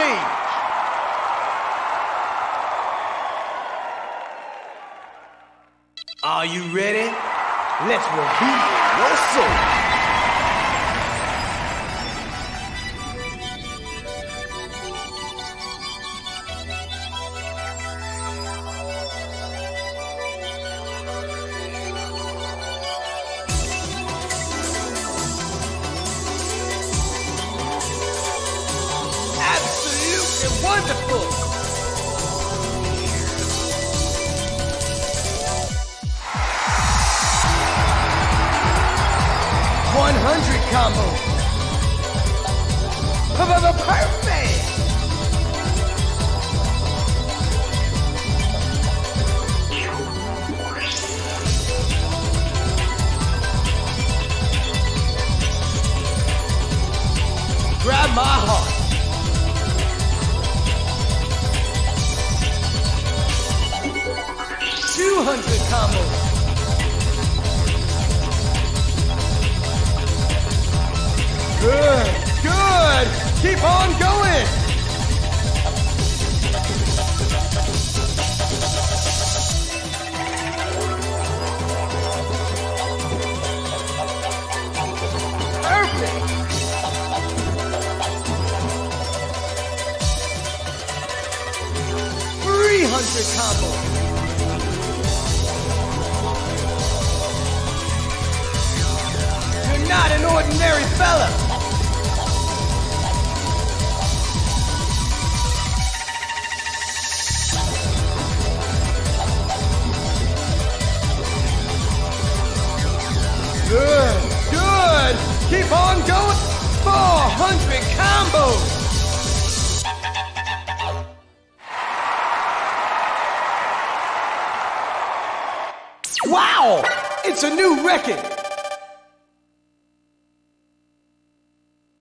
stage. Are you ready? Let's reveal your soul. Absolutely wonderful. Combo. Perfect. Grab my heart. $200 combo. Good, good. Keep on going. Perfect. $300 combo. You're not an ordinary fella. Good, good. Keep on going. 400 combos. Wow, it's a new record.